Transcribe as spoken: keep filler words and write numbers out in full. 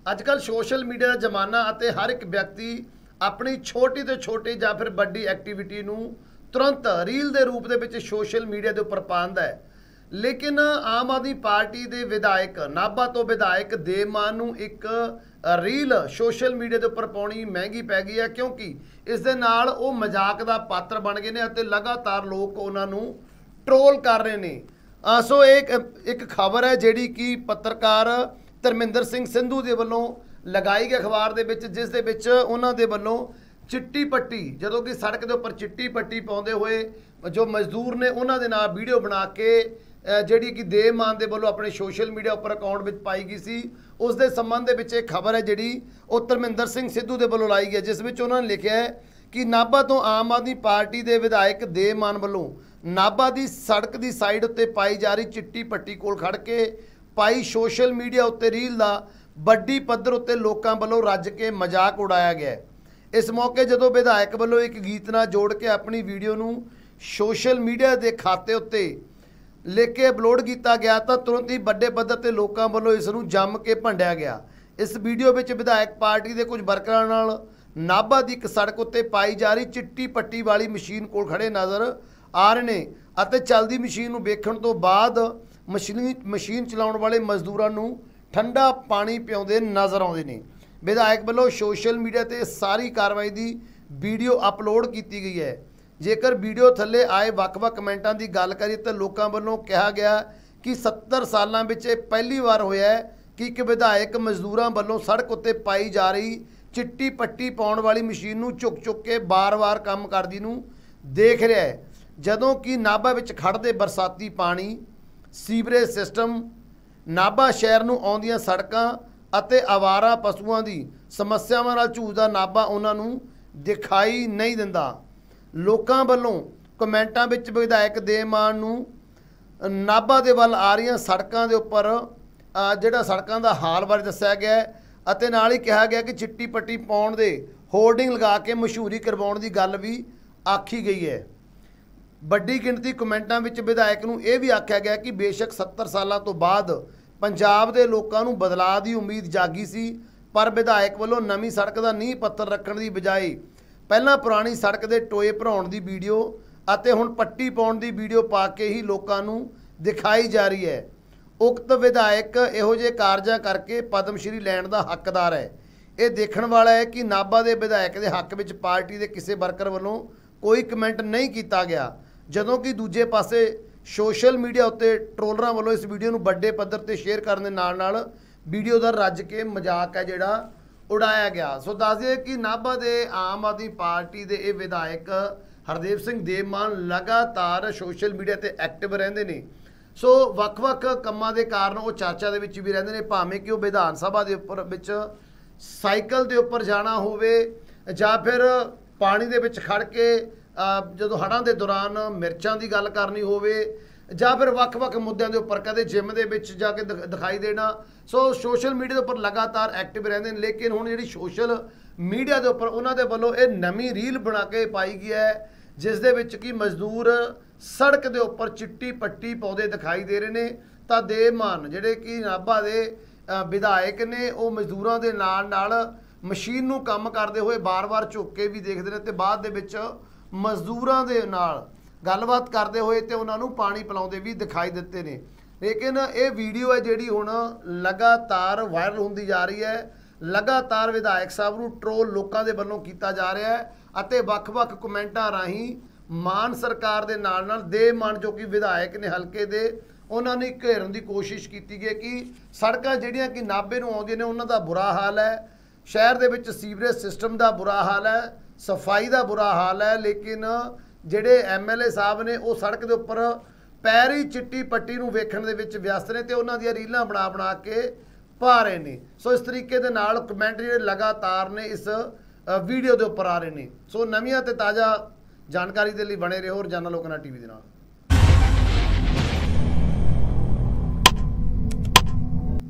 अजकल social media का जमाना ਅਤੇ हर एक व्यक्ति अपनी छोटी तो छोटी ਜਾਂ फिर ਵੱਡੀ एक्टिविटी ਨੂੰ तुरंत रील के रूप के सोशल मीडिया के उपर पाता है। लेकिन आम आदमी पार्टी के विधायक नाभा तो विधायक देव मान नूं एक रील सोशल मीडिया के उपर पाउणी महंगी पै गई है, क्योंकि इस दे नाल वो मजाक का पात्र बन गए हैं और लगातार लोग उन्होंने ट्रोल कर रहे हैं। सो एक एक खबर है जिहड़ी कि पत्रकार धर्मिंदर सिंह सिंधु के वलों लगाई गई अखबार के विच, जिस दे विच उन्हां दे वलों चिट्टी पट्टी जदों कि सड़क के उपर चिट्टी पट्टी पाउंदे होए जो मजदूर ने उन्हां दे नाल वीडियो बना के जिहड़ी कि देव मान दे वलों अपने सोशल मीडिया उपर अकाउंट में पाई गई सी, उस दे संबंध दे विच एक खबर है जिहड़ी वो धर्मिंदर सिंह सिद्धू दे वलों लाई गई, जिस विच उन्होंने लिखिया है कि नाभा तो आम आदमी पार्टी के विधायक देव मान वलों नाभा की सड़क की साइड उत्ते पाई जा रही चिट्टी पट्टी कोल खड़ के पाई सोशल मीडिया उत्ते रील का वड्डी पद्धर उत्ते लोकां वल्लों रज के मजाक उड़ाया गया। इस मौके जदों विधायक वल्लों एक गीत नाल जोड़ के अपनी वीडियो नूं सोशल मीडिया के खाते उत्ते लिख के अपलोड किया गया तो तुरंत ही वड्डे पद्धर ते लोकां वल्लों इस नूं जम के भंडिया गया। इस वीडियो विच विधायक पार्टी के कुछ वर्करां नाल नाभा की एक सड़क उत्ते पाई जा रही चिट्टी पट्टी वाली मशीन कोल खड़े नज़र आ रहे ने अते चलदी मशीन नूं वेखण तो बाद मशीन मशीन चलाउण वाले मजदूरां नूं ठंडा पानी पिआउंदे नज़र आउंदे ने। विधायक वालों सोशल मीडिया ते सारी कार्रवाई की वीडियो अपलोड की गई है। जेकर वीडियो थले आए वक्-वक् कमेंटां की गल करिए तो लोगों वालों कहा गया कि सत्तर सालों में पहली बार होया है कि एक विधायक मजदूरों वालों सड़क उत्ते पाई जा रही चिट्टी पट्टी पाउण वाली मशीन नूं चुक चुक के बार बार काम करदी नूं देख रहा है, जदों कि नाभा विच खड़दे बरसाती पानी सीवरेज सिस्टम नाभा शहर नूं आउंदियां सड़कां ਅਤੇ आवारा पशुओं की समस्यावां नाल झूझदा नाभा उन्हां नूं दिखाई नहीं दिंदा। लोकां वल्लों कमेंटां विच विधायक देव मान नूं नाभा दे वल आ रहीआं सड़कां दे उपर जिहड़ा सड़कां दा हाल बारे दस्सिया गया अते नाल ही कहा गया कि चिट्टी पट्टी पाउण दे होर्डिंग लगा के मशहूरी करवाउण दी गल भी आखी गई है। वड्डी गिणती कमेंटां विच विधायक नूं इह भी आख्या गया कि बेशक सत्तर सालां तो बाद पंजाब के लोगों को बदलाव की उम्मीद जागी सी, पर विधायक वालों नवीं सड़क का नींह पत्थर रखने की बजाय पहला पुरानी सड़क के टोए भराउण की वीडियो अते हुण पट्टी पाउण की वीडियो पा के ही लोगों को दिखाई जा रही है। उक्त विधायक इहो जिहे कारजां करके पद्मश्री लैण का हकदार है। ये देखण वाला है कि नाभा के विधायक के हक में पार्टी के किसी वर्कर वालों कोई कमेंट नहीं किया गया, जदों कि दूजे पासे सोशल मीडिया उत्ते ट्रोलरां वालों इस वीडियो नूं वड्डे पद्धर ते शेयर करने दे नाल नाल वीडियो दा रज के मजाक है जिहड़ा उड़ाया गया। सो दस दिए कि नाभा दे आम आदमी पार्टी दे ये विधायक हरदेव सिंह देव मान लगातार सोशल मीडिया ते एक्टिव रहिंदे ने। सो वक्-वक् कामां दे कारण वो चर्चा दे विच भी रहिंदे ने, भावें कि वो विधान सभा दे उपर विच साइकिल दे उपर जाना होवे जां फिर पानी दे विच खड़ के ਜਦੋਂ ਹੜ੍ਹਾਂ ਦੇ ਦੌਰਾन ਮਿਰਚਾਂ ਦੀ ਗੱਲ ਕਰਨੀ ਹੋਵੇ ਜਾਂ ਫਿਰ ਵੱਖ-ਵੱਖ ਮੁੱਦਿਆਂ ਦੇ ਉੱਪਰ ਕਦੇ ਜਿਮ ਦੇ ਵਿੱਚ ਜਾ ਕੇ ਦਿਖਾਈ ਦੇਣਾ। ਸੋ ਸੋਸ਼ਲ ਮੀਡੀਆ ਦੇ ਉੱਪਰ ਲਗਾਤਾਰ ਐਕਟਿਵ ਰਹਿੰਦੇ ਨੇ। ਲੇਕਿਨ ਹੁਣ ਜਿਹੜੀ ਸੋਸ਼ਲ ਮੀਡੀਆ ਦੇ ਉੱਪਰ ਉਹਨਾਂ ਦੇ ਵੱਲੋਂ ਇਹ ਨਵੀਂ ਰੀਲ ਬਣਾ ਕੇ ਪਾਈ ਗਈ ਹੈ, ਜਿਸ ਦੇ ਵਿੱਚ ਕਿ ਮਜ਼ਦੂਰ ਸੜਕ ਦੇ ਉੱਪਰ ਚਿੱਟੀ ਪੱਟੀ ਪਾਉਂਦੇ ਦਿਖਾਈ ਦੇ ਰਹੇ ਨੇ। ਤਾਂ ਦੇਵ ਮਾਨ ਜਿਹੜੇ ਕਿ ਨਾਭਾ ਦੇ ਵਿਧਾਇਕ ਨੇ ਉਹ ਮਜ਼ਦੂਰਾਂ ਦੇ ਨਾਲ ਨਾਲ ਮਸ਼ੀਨ ਨੂੰ ਕੰਮ ਕਰਦੇ ਹੋਏ ਬਾਰ-ਬਾਰ ਝੁੱਕ ਕੇ ਵੀ ਦੇਖਦੇ ਨੇ ਤੇ ਬਾਅਦ ਦੇ ਵਿੱਚ मजदूरों के नाल गलबात करते हुए तो उन्होंने पानी पिलाते भी दिखाई देते हैं। लेकिन ये वीडियो है जी हुण लगातार वायरल होंदी जा रही है। लगातार विधायक साहब नूं ट्रोल लोगों के वलों किया जा रहा है अते वक्-वक् कमेंटां राही मान सरकार के नाल नाल देव मान जो कि विधायक ने हल्के दे उन्होंने घेरन की कोशिश की गई कि सड़कां जिहड़ियां कि नाभे नूं आउंदियां ने उन्हां दा बुरा हाल है, शहर दे विच सीवरेज सिस्टम का बुरा हाल है, सफाई का बुरा हाल है। लेकिन जिहड़े एम एल ए साहब ने वो सड़क के उपर पैर ही चिट्टी पट्टी नूं वेखण दे विच व्यस्त ने ते उन्हां दीयां रीलां बना बना के पा रहे ने। सो इस तरीके दे नाल कमेंट जिहड़े लगातार ने इस वीडियो के उपर आ रहे ने। सो नवीं ते ताज़ा जानकारी के लिए बने रहो रोजाना लोकाना टीवी दे नाल।